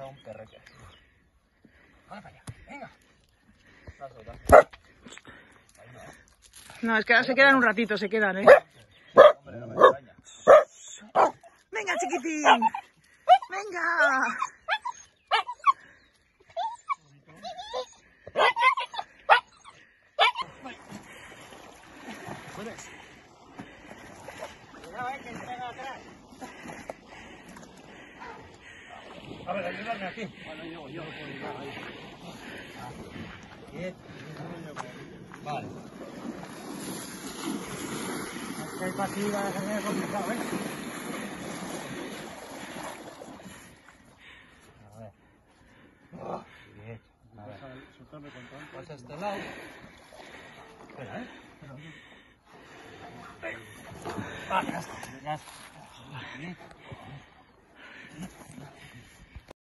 pasado un perreque. Ahora para allá, venga. No, es que ahora se quedan un ratito, se quedan, ¿eh? Hombre, no me extraña. ¡Venga, chiquitín! ¡Venga! ¿Puedes? Cuidado, que se pega atrás. A ver, ayúdame aquí. Bueno, yo puedo llegar ahí. Bien. Vale. Hay para aquí va a ser complicado, ¿eh? A ver. Bien. A ver. Pues a este lado. Espera, ¿eh? Vale, ya está. Ya está. Bien.